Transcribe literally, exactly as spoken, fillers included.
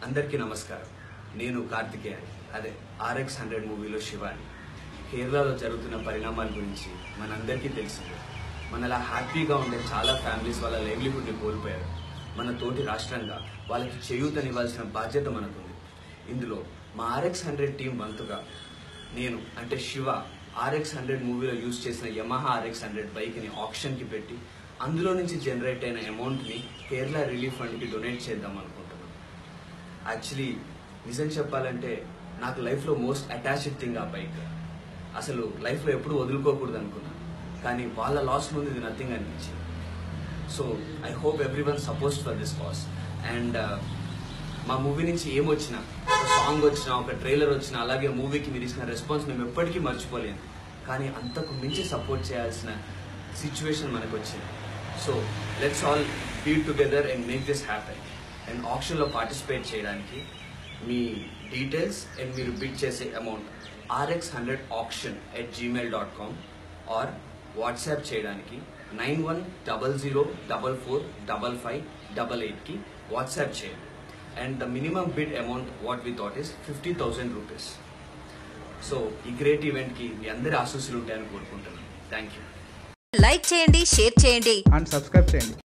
అందరికీ నమస్కారం. నేను కార్తికేయన్, అదే ఆర్ఎక్స్ హండ్రెడ్ మూవీలో శివాని. కేరళలో జరుగుతున్న పరిణామాల గురించి మనందరికీ తెలిసిందే. మనలా హ్యాపీగా ఉండే చాలా ఫ్యామిలీస్ వాళ్ళ లైవ్లీహుడ్ని కోల్పోయారు. మన తోటి రాష్ట్రంగా వాళ్ళకి చేయూతనివ్వాల్సిన బాధ్యత మనకుంది. ఇందులో మా ఆర్ఎక్స్ హండ్రెడ్ టీం వంతుగా నేను అంటే శివ ఆర్ఎక్స్ హండ్రెడ్ మూవీలో యూజ్ చేసిన యమహా ఆర్ఎక్స్ హండ్రెడ్ బైక్ని ఆప్షన్కి పెట్టి అందులో నుంచి జనరేట్ అయిన అమౌంట్ని కేరళ రిలీఫ్ ఫండ్కి డొనేట్ చేద్దాం అనుకుంటున్నాను. యాక్చువల్లీ నిజం చెప్పాలంటే నాకు లైఫ్లో మోస్ట్ అటాచ్డ్ థింగ్ ఆ బైక్. అసలు లైఫ్లో ఎప్పుడు వదులుకోకూడదు అనుకున్నాను, కానీ వాళ్ళ లాస్ ముందు ఇది నథింగ్ అనిపించింది. So I hope everyone supports for this cause. And మా మూవీ నుంచి ఏమొచ్చినా, ఒక సాంగ్ వచ్చినా, ఒక ట్రైలర్ వచ్చినా, అలాగే మూవీకి మీరు ఇచ్చిన రెస్పాన్స్ మేము ఎప్పటికీ మర్చిపోలేము. కానీ అంతకు మించి సపోర్ట్ చేయాల్సిన సిచ్యువేషన్ మనకు వచ్చింది. So let's all be together and make this happen. And ఆప్షన్లో పార్టిసిపేట్ చేయడానికి మీ డీటెయిల్స్ అండ్ మీరు బిడ్ చేసే amount RX hundred option at Gmail dot com or WhatsApp చేయడానికి nine one double zero double four double five double ఎయిట్కి WhatsApp చేయండి. And the minimum bid amount what we thought is fifty thousand rupees. So ఈ great ఈవెంట్కి మీ అందరి ఆశీస్సులు ఉంటాయని కోరుకుంటున్నాను. Thank you. లైక్ చేయండి, షేర్ చేయండి అండ్ సబ్స్క్రైబ్ చేయండి.